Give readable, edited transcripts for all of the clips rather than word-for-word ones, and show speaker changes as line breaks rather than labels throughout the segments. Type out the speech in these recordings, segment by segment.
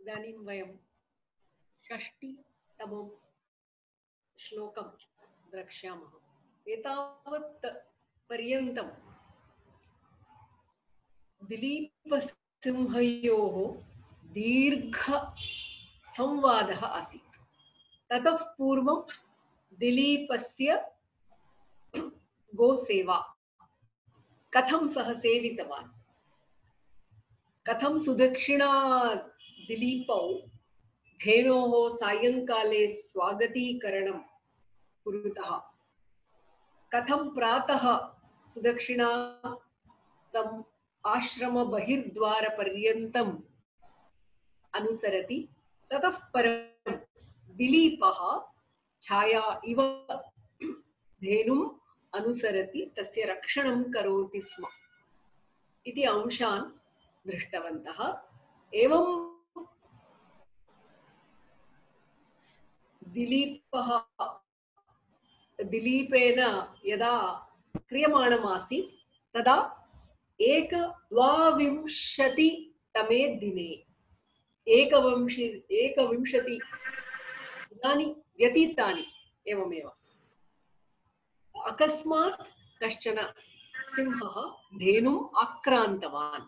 इदानीं वयं षष्टितमं श्लोकं द्रक्ष्यामः। एतावत् पर्यन्तं दिलीपसिंहयोः दीर्घसंवादः आसीत्। ततः पूर्वं दिलीपस्य गोसेवा कथं सः सेवितवान्, कथं सुदक्षिणा दिलीपौ धेनोः सायंकाले स्वागतीकरणं कुरुतः, कथं प्रातः सुदक्षिणा तम् आश्रम बहिर्द्वारपर्यन्तम् अनुसरति, ततः परं दिलीपः छाया इव धेनुम् अनुसरति, तस्य रक्षणं करोति स्म इति अंशान् दृष्टवन्तः। एवं दिलीपेन यदा क्रियमाणमासीत् तदा 12विंशतितमे दिने 21 दिनानि व्यतीतानि एवमेव अकस्मात् कश्चन सिंहः धेनुम् आक्रान्तवान्।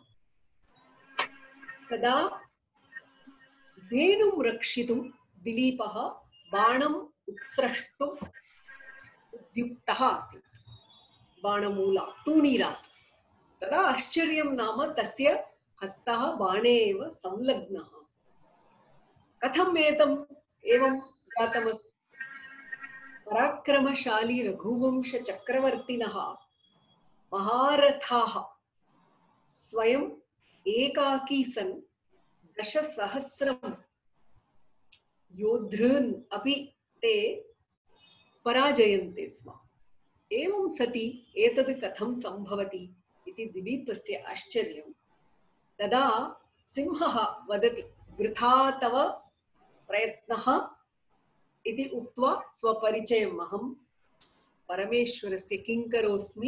तदा धेनुं रक्षितुं दिलीपः बाणम् उत्स्रष्टुम् उद्युक्तः आसीत्, बाणमूला तूणीरात्। तदा आश्चर्यं नाम तस्य हस्तः बाणे एव संलग्नः। कथम् एवं जातमस्ति? पराक्रमशाली रघुवंश चक्रवर्तिनः महारथाः स्वयं एकाकी सन् 10,000 योद्धॄन् अपि ते पराजयन्ते स्म। एवं सति एतद् कथं संभवति इति दिलीपस्य आश्चर्यं। तदा सिंहः वदति, वृथा तव प्रयत्नः इति उक्त्वा स्वपरिचयम्, अहं परमेश्वरस्य किङ्करोऽस्मि,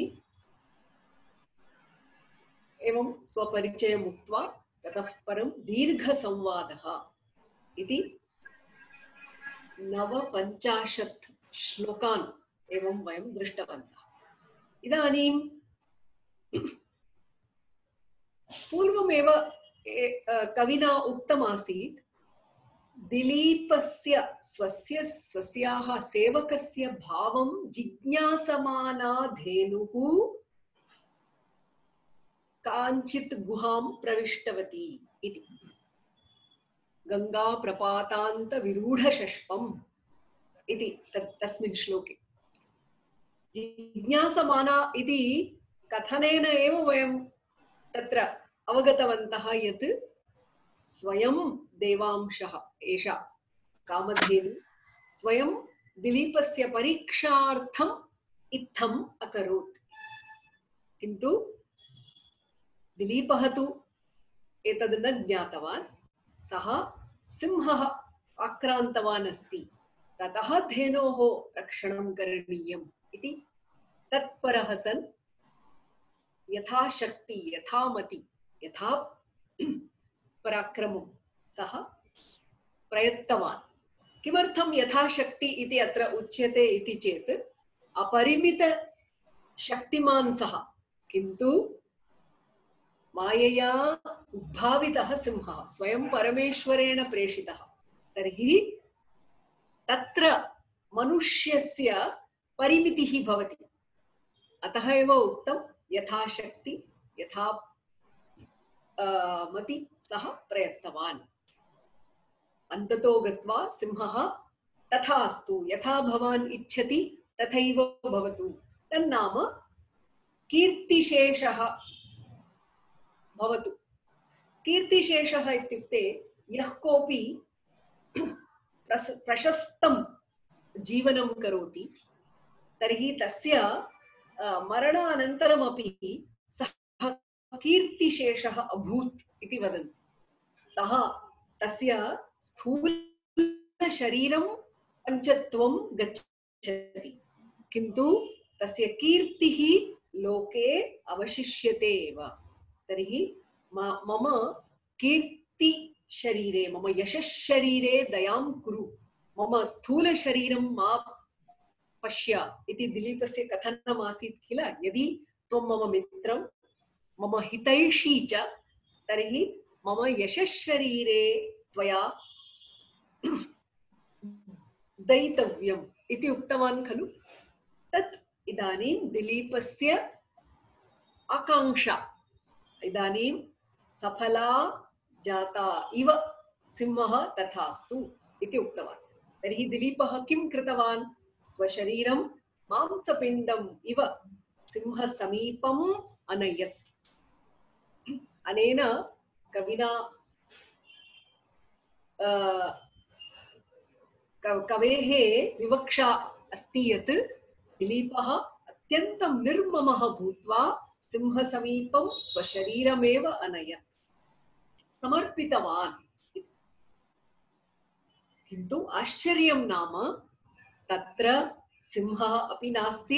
एवं स्वपरिचयम् उक्त्वा ततः परं दीर्घसंवादः इति 59 श्लोकान् एवं वयं दृष्टवन्तः। इदानीं पूर्वमेव कविना उक्तमासीत्, दिलीपस्य स्वस्याः सेवकस्य भावं जिज्ञासमाना धेनुः काञ्चित् गुहां प्रविष्टवती इति। गंगा प्रपातान्त विरूढशष्पम् इति तस्मिन् श्लोके जिज्ञासमाना इति कथनेन एव वयं तत्र अवगतवन्तः यत् स्वयं देवांशः एषा कामधेनु स्वयं दिलीपस्य परीक्षार्थम् इत्थम् अकरोत्। किन्तु दिलीपः तु एतद् न ज्ञातवान्, सः सिंहः आक्रान्तवान् अस्ति, ततः धेनोः रक्षणं करणीयम् इति तत्परः सन् यथाशक्ति यथामति यथा पराक्रमं सः प्रयत्तवान्। किमर्थं यथाशक्ति इति अत्र उच्यते इति चेत्, अपरिमित शक्तिमान् सः, किन्तु मायया उद्भावितः सिंहः, स्वयं परमेश्वरेण प्रेषितः। तर्हि तत्र मनुष्यस्य परिमितिः भवति, अतः एव उक्तं यथाशक्ति यथा मति सः प्रयत्तवान्। अन्ततो गत्वा सिंहः तथास्तु, यथा भवान् इच्छति तथैव भवतु, तन्नाम कीर्तिशेषः भवतु। कीर्तिशेषः इत्युक्ते यः कोऽपि प्रशस्तं जीवनं करोति, तर्हि तस्य मरणानन्तरमपि सः कीर्तिशेषः अभूत् इति वदन्ति। सः तस्य स्थूलशरीरं पञ्चत्वं गच्छति, किन्तु तस्य कीर्तिः लोके अवशिष्यते एव। तर्हि मम कीर्ति शरीरे मम यशशरीरे दयां कुरु मम स्थूल शरीरं मा पश्य इति दिलीपस्य कथनम् आसीत् किल। यदि त्वं मम मित्रं मम हितैषी च तर्हि मम यशशरीरे त्वया दयितव्यम् इति उक्तवान् खलु। तत् इदानीं दिलीपस्य आकाङ्क्षा इदानीं सफला जाता इव सिंहः तथास्तु इति उक्तवान्। तर्हि दिलीपः किं कृतवान्? स्वशरीरं मांसपिण्डम् इव सिंहसमीपम् अनयत्। अनेन कविना कवेः विवक्षा अस्ति यत् दिलीपः अत्यन्तं निर्ममः भूत्वा सिंहसमीपं स्वशरीरमेव अनयत्, समर्पितवान्। किन्तु आश्चर्यं नाम तत्र सिंहः अपि नास्ति।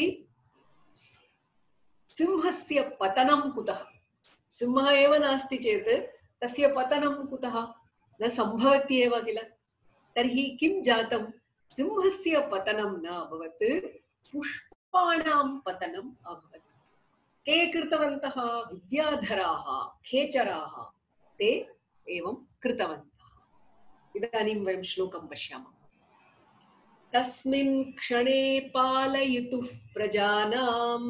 सिंहस्य पतनं कुतः? सिंहः एव नास्ति चेत् तस्य पतनं कुतः? न सम्भवति एव किल। तर्हि किं जातं? सिंहस्य पतनं न अभवत्, पुष्पाणां पतनम् अभवत्। के कृतवन्तः? विद्याधराः, खेचराः, ते एवं कृतवन्तः। इदानीं वयं श्लोकं पश्यामः। तस्मिन् क्षणे पालयितुः प्रजानाम्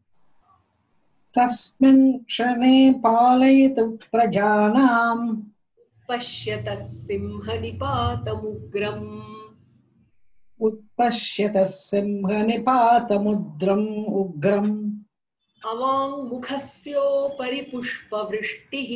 तस्मिन् क्षणे पालयितुः प्रजानाम्
पश्यतः सिंहनिपातमुग्रम्
उत्पश्यतः सिंहनिपातमुग्रम् उग्रम्
अवाङ्मुखस्योपरि पुष्पवृष्टिः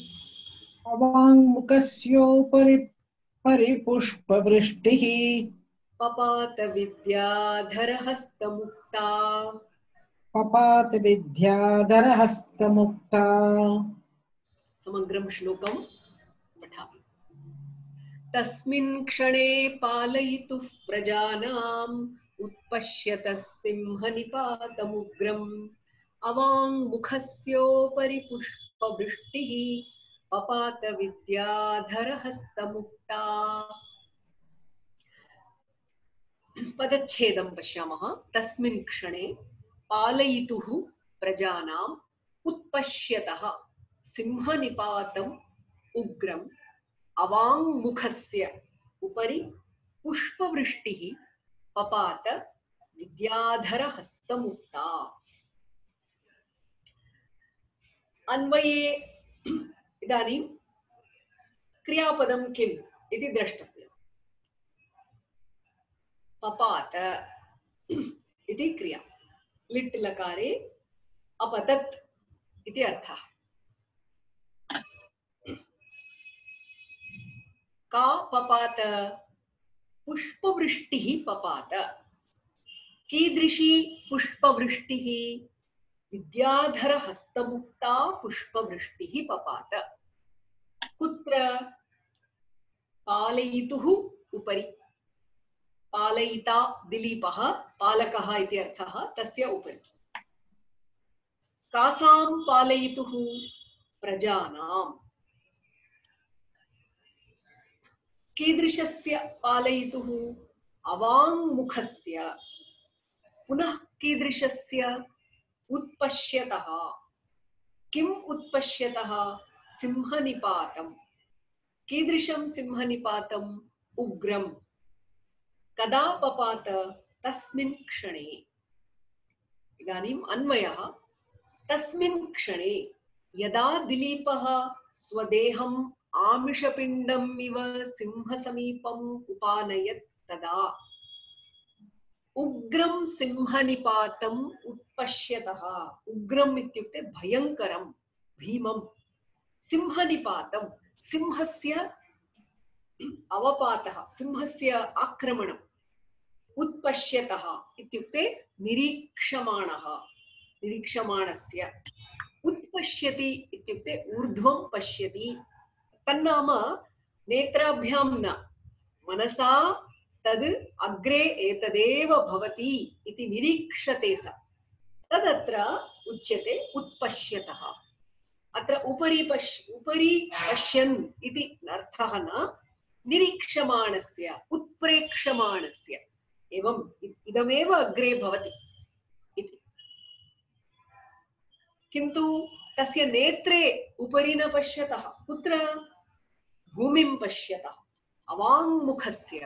अवाङ्मुखस्योपरि परिपुष्पवृष्टिः
पपात विद्याधरहस्तमुक्ता
पपात विद्याधरहस्तमुक्ता।
समग्रं श्लोकं पठामि। तस्मिन् क्षणे पालयितुः प्रजानाम् उत्पश्यतः सिंहनिपातमुग्रम् अवाङ्मुखस्योपरि पुष्पवृष्टिः पपात विद्याधरहस्तमुक्ता। पदच्छेदं पश्यामः। तस्मिन् क्षणे पालयितुः प्रजानाम् उत्पश्यतः सिंहनिपातम् उग्रम् अवाङ्मुखस्य उपरि पुष्पवृष्टिः पपात विद्याधरहस्तमुक्ता। अन्वये इदानीं क्रियापदं किम् इति द्रष्टव्यम्। पपात इति क्रिया, लिट् लकारे अपतत् इति अर्थः। का पपात? पुष्पवृष्टिः पपात। कीदृशी पुष्पवृष्टिः? विद्याधरहस्तमुक्ता पुष्पवृष्टिः पपात। कुत्र? पालयितुः उपरि। पालयिता दिलीपः, पालकः इति अर्थः, तस्य उपरि। कासां पालयितुः? प्रजानाम्। कीदृशस्य पालयितुः? अवाङ्मुखस्य। पुनः कीदृशस्य? उत्पश्यतः। किम् उत्पश्यतः? सिंहनिपातम्। कीदृशं सिंहनिपातम्? उग्रम्। कदा पपात? तस्मिन् क्षणे। इदानीम् अन्वयः। तस्मिन् क्षणे यदा दिलीपः स्वदेहम् आमिषपिण्डम् इव सिंहसमीपम् उपानयत् तदा उग्रं सिंहनिपातम् उत्पश्यतः। उग्रम् इत्युक्ते भयङ्करं, भीमं। सिंहनिपातं, सिंहस्य अवपातः, सिंहस्य आक्रमणम्। उत्पश्यतः इत्युक्ते निरीक्षमाणः, निरीक्षमाणस्य। उत्पश्यति इत्युक्ते ऊर्ध्वं पश्यति। तन्नाम नेत्राभ्यां न, मनसा तद् अग्रे एतदेव भवति इति निरीक्षते स, तदत्र उच्यते उत्पश्यतः। अत्र उपरि पश्यन् इति अर्थः न निरीक्षमाणस्य उत्प्रेक्षमाणस्य एवं इदमेव अग्रे भवति इति। किन्तु तस्य नेत्रे उपरि न पश्यतः, कुत्र भूमिं पश्यतः, अवाङ्मुखस्य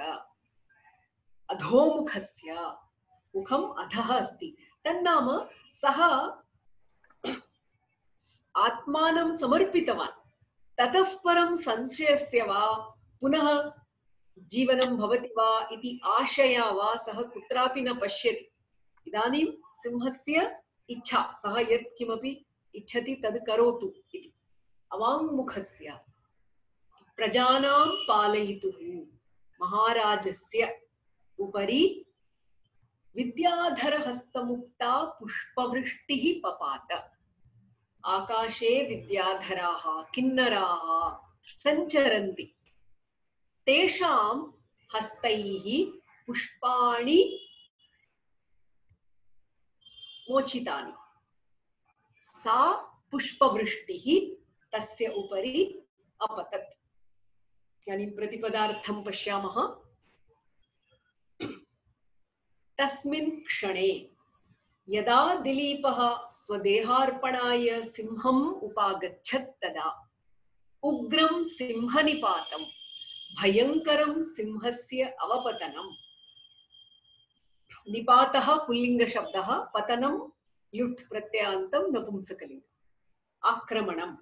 अधोमुखस्य मुखम् अधः अस्ति। तन्नाम सः आत्मानं समर्पितवान्, ततः परं संशयस्य वा पुनः जीवनं भवति वा इति आशया वा सः कुत्रापि न पश्यति। इदानीं सिंहस्य इच्छा, सः यत् किमपि इच्छति तद् करोतु इति। अवाङ्मुखस्य प्रजानां पालयितुः महाराजस्य उपरि विद्याधरहस्तमुक्ता पुष्पवृष्टिः पपात। आकाशे विद्याधराः किन्नराः सञ्चरन्ति, तेषां हस्तैः पुष्पाणि मोचितानि। सा पुष्पवृष्टिः तस्य उपरि अपतत्। इदानीं प्रतिपदार्थं पश्यामः। तस्मिन् क्षणे यदा दिलीपः स्वदेहार्पणाय सिंहम् उपागच्छत् तदा उग्रं सिंहनिपातं भयंकरं सिंहस्य अवपतनम्। निपातः पुल्लिङ्गशब्दः, पतनं ल्युट् प्रत्ययान्तं नपुंसकलिङ्गम्। आक्रमणम्।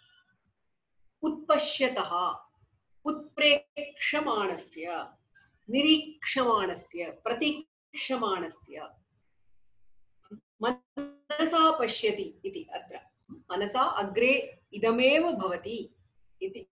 उत्पश्यतः उत्प्रेक्षमाणस्य निरीक्षमाणस्य प्रतीक्षमाणस्य मनसा पश्यति इति। अत्र मनसा अग्रे इदमेव भवति इति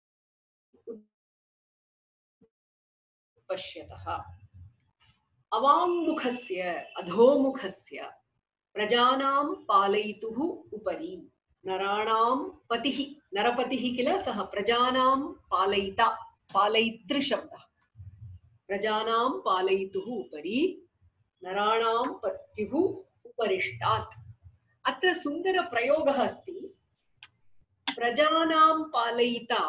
पश्यतः। अवाङ्मुखस्य अधोमुखस्य प्रजानां पालयितुः उपरि नराणां पतिः, नरपतिः किल सः, प्रजानां पालयिता पालयितृ शब्दः। प्रजानां पालयितुः उपरि नराणां पत्युः उपरिष्टात्। अत्र सुन्दर प्रयोगः अस्ति। प्रजानां पालयिता,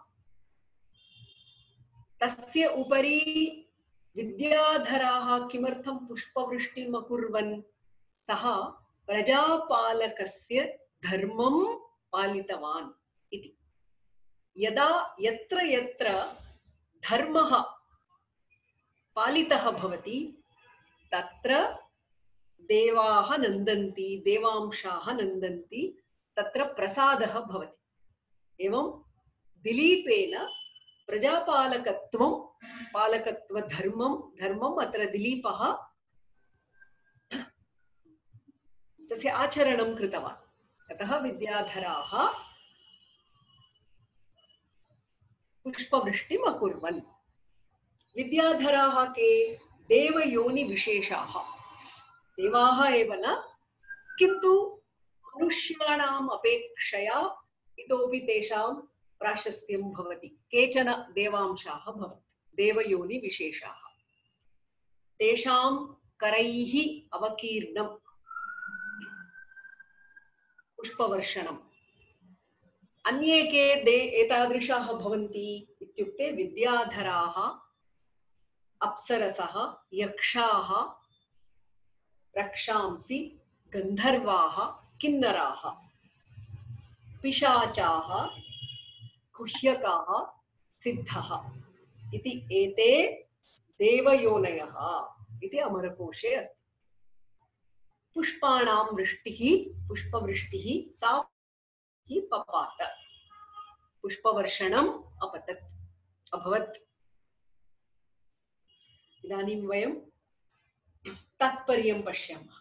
तस्य उपरि विद्याधराः किमर्थं पुष्पवृष्टिम् अकुर्वन्? सः प्रजापालकस्य धर्मं पालितवान् इति। यदा यत्र यत्र धर्मः पालितः भवति तत्र देवाः नन्दन्ति, देवांशाः नन्दन्ति, तत्र प्रसादः भवति। एवं दिलीपेन प्रजापालकत्वं, पालकत्वधर्मं, धर्मम् अत्र दिलीपः तस्य आचरणं कृतवान्। अतः विद्याधराः पुष्पवृष्टिम् अकुर्वन्। विद्याधराः के? देवयोनि विशेषाः, देवाः एव न, किन्तु मनुष्याणाम् अपेक्षया इतोपि तेषां प्राशस्त्यं भवति। केचन देवांशाः भवन्ति, देवयोनि विशेषाः। तेषां करैः अवकीर्णं पुष्पवर्षणम्। अन्ये के एतादृशाः भवन्ति इत्युक्ते विद्याधराः, अप्सरसः, यक्षाः, रक्षांसि, गन्धर्वाः, किन्नराः, पिशाचाः, कुह्यकाः, सिद्धः इति एते देवयोनयः इति अमरकोशे अस्ति। पुष्पाणां वृष्टिः, पुष्पवृष्टिः सा हि पपात, पुष्पवर्षणम् अपतत्, अभवत्। इदानीं वयं तात्पर्यं पश्यामः।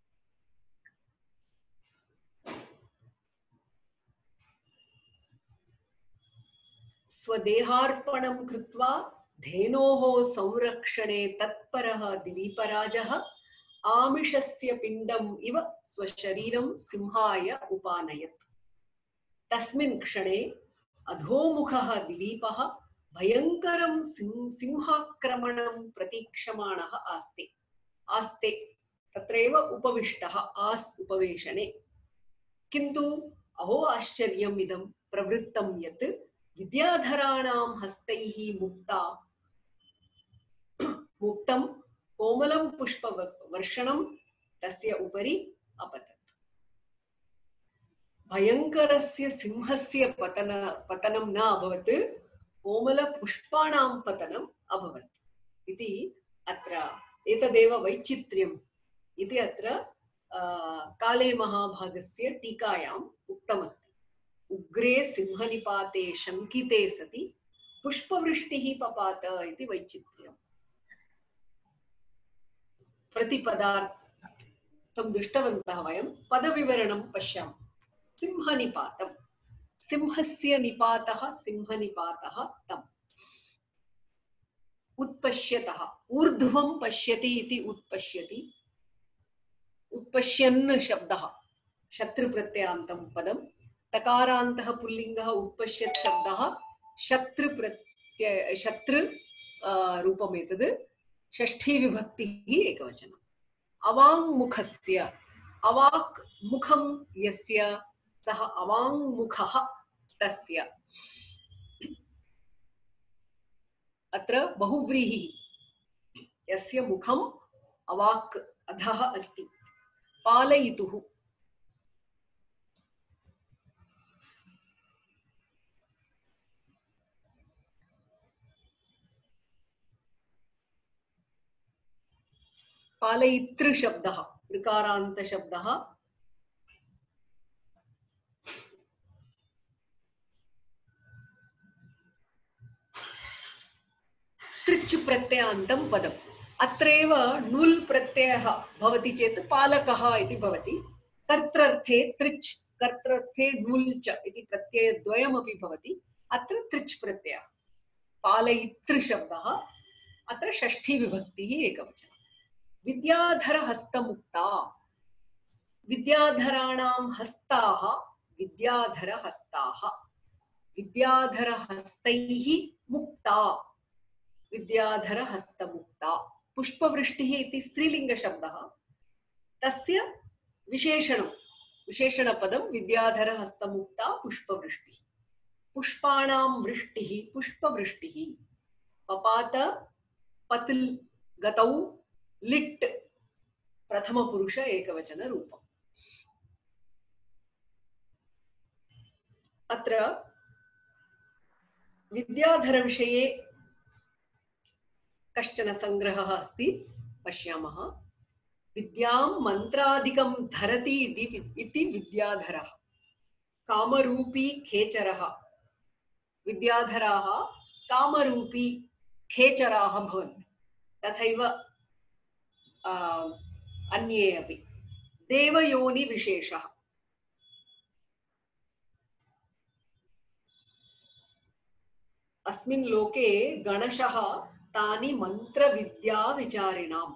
स्वदेहार्पणं कृत्वा धेनोः संरक्षणे तत्परः दिलीपराजः आमिषस्य पिण्डम् इव स्वशरीरं सिंहाय उपानयत्। तस्मिन् क्षणे अधोमुखः दिलीपः भयंकरं सिंहाक्रमणं प्रतीक्षमाणः आस्ते तत्रैव उपविष्टः आस् उपवेशने। किन्तु अहो आश्चर्यम् इदं प्रवृत्तं यत् विद्याधराणां हस्तैः मुक्तं कोमलं पुष्पवर्षणं तस्य उपरि अपतत्। भयङ्करस्य सिंहस्य पतनं न अभवत्, कोमलपुष्पाणां पतनम् अभवत् इति अत्र एतदेव वैचित्र्यम् इति अत्र काले महाभागस्य टीकायाम् उक्तमस्ति। उग्रे सिंहनिपाते शङ्किते सति पुष्पवृष्टिः पपात इति वैचित्र्यम्। प्रतिपदार्थं दृष्टवन्तः वयं, पदविवरणं पश्यामः। सिंहनिपातं, सिंहस्य निपातः, सिंहनिपातः तम्। उत्पश्यतः, ऊर्ध्वं पश्यति इति उत्पश्यति। उत्पश्यन् शब्दः शत्रुप्रत्ययान्तं पदं, तकारान्तः पुल्लिङ्गः उत्पश्यत् शब्दः शत्रु रूपमेतद्, षष्ठी विभक्तिः एकवचनम्। अवाङ्मुखस्य, अवाक् मुखं यस्य सः अवाङ्मुखः तस्य। अत्र बहुव्रीहिः, यस्य मुखम् अवाक् अधः अस्ति। पालयितुः, पालयितृ शब्दः ऋकारान्त शब्दः, तृच् प्रत्ययान्तं पदम्। अत्रैव नुल् प्रत्ययः भवति चेत् पालकः इति भवति। कर्त्रर्थे तृच्, कर्त्रर्थे नुल् च इति प्रत्ययद्वयमपि भवति। अत्र तृच् प्रत्ययः। पालयितृ शब्दः, अत्र षष्ठी विभक्तिः एकवचनम्। विद्याधर हस्तमुक्ता, विद्याधराणां हस्ताः विद्याधर हस्ताः, विद्याधर हस्तैः मुक्ता, विद्याधर हस्तमुक्ता। पुष्पवृष्टिः इति स्त्रीलिंग शब्दः, तस्य विशेषणपदं विद्याधर हस्तमुक्ता पुष्पवृष्टिः। पुष्पाणां वृष्टिः पुष्पवृष्टिः। पपात पतिल गतौ लिट् प्रथमपुरुष एकवचन रूपम्। अत्र विद्याधर विषये कश्चन संग्रहः अस्ति, पश्यामः। विद्यां मन्त्रादिकं धरति इति विद्याधरः। कामरूपी खेचरः, विद्याधराः कामरूपी खेचराः भवन्ति। तथैव अन्ये अपि। देवयोनि विशेषः, अस्मिन् लोके गणशः तानि मन्त्रविद्या विचारिणाम्,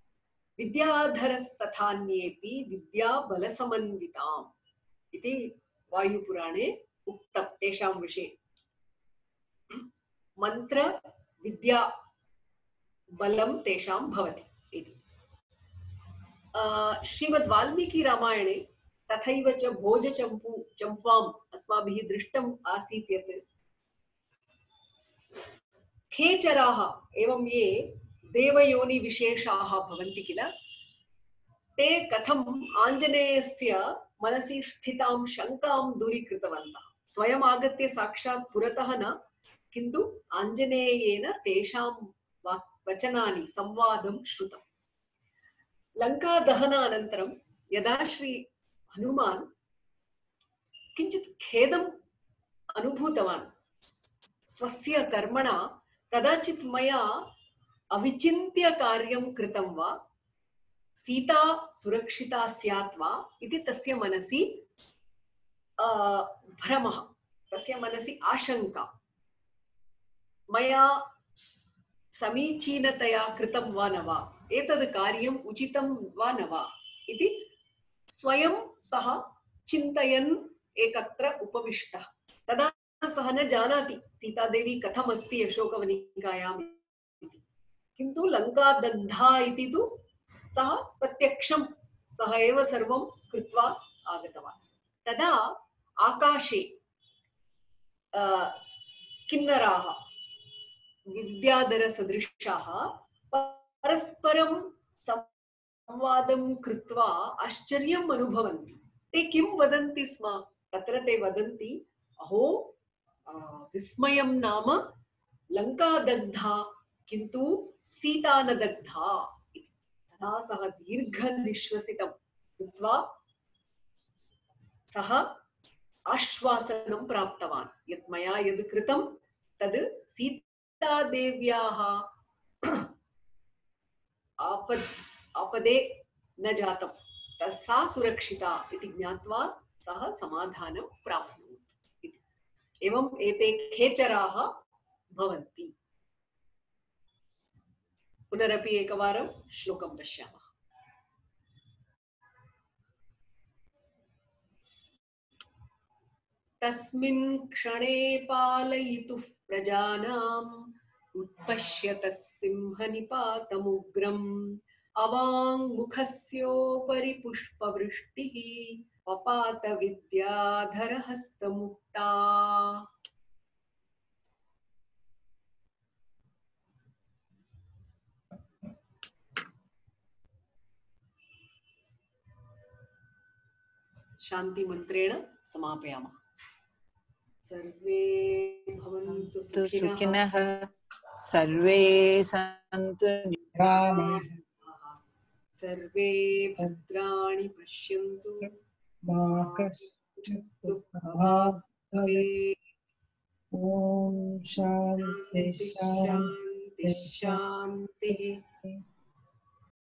विद्याधरस्तथान्येपि विद्याबलसमन्विताम् इति वायुपुराणे उक्तं तेषां विषये। मंत्र विद्या बलं तेषां भवति इति। श्रीमद् वाल्मीकि रामायणे तथैव च भोजचम्पूम् अस्माभिः दृष्टम् आसीत् यत् खेचराः एवं ये देवयोनि विशेषाः भवन्ति किल, ते कथम् आञ्जनेयस्य मनसि स्थितां शङ्कां दूरीकृतवन्तः। स्वयम् आगत्य साक्षात् पुरतः न, किन्तु आञ्जनेयेन तेषां वचनानि संवादं श्रुतम्। लङ्का दहनानन्तरं यदा श्री हनुमान् किञ्चित् खेदम् अनुभूतवान् स्वस्य कर्मणा, कदाचित् मया अविचिन्त्य कार्यं कृतं वा, सीता सुरक्षिता स्यात् वा इति तस्य मनसि भ्रमः, तस्य मनसि आशंका, मया समीचीनतया कृतं वा न वा, एतद् कार्यम् उचितं वा न वा इति स्वयं सः चिन्तयन् एकत्र उपविष्टः। तदा सः न जानाति सीतादेवी कथम् अस्ति अशोकवनिकायाम् इति, किन्तु लङ्का दग्धा इति तु सः प्रत्यक्षं, सः एव सर्वं कृत्वा आगतवान्। तदा आकाशे किन्नराः विद्याधरसदृशाः परस्परं संवादं कृत्वा आश्चर्यम् अनुभवन्ति। ते किं वदन्ति स्म? तत्र ते वदन्ति, अहो विस्मयं नाम लङ्का दग्धा किन्तु सीता न दग्धा। तदा सः दीर्घनिश्वसितं कृत्वा सः आश्वासनं प्राप्तवान्, यत् मया यद् कृतं तद् सीतादेव्याः आपदे न जातं, सा सुरक्षिता इति ज्ञात्वा सः समाधानं प्राप्नोत् इति। एवम् एते खेचराः भवन्ति। पुनरपि एकवारं श्लोकं पश्यामः। तस्मिन् क्षणे पालयितुः प्रजानाम् उत्पश्यतः सिंहनिपातमुग्रम् अवाङ्मुखस्योपरि पुष्पवृष्टिः पपात विद्याधरहस्तमुक्ता। शांति मंत्रेण समापयामः। सर्वे भवन्तु सुखिनः,
सर्वे सन्तु
निरामयाः,
सर्वे भद्राणि पश्यन्तु,
मा कश्चित् दुःखभाग् भवेत्। ॐ शान्ति शान्ति
शान्तिः।